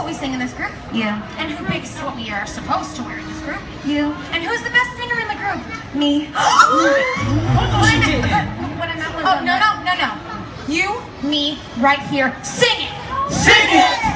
what we sing in this group. Yeah. And who picks what we are supposed to wear in this group? You. And who's the best singer in the group? Me. What I meant was... Oh, no. You, me, right here. Sing it! Sing it!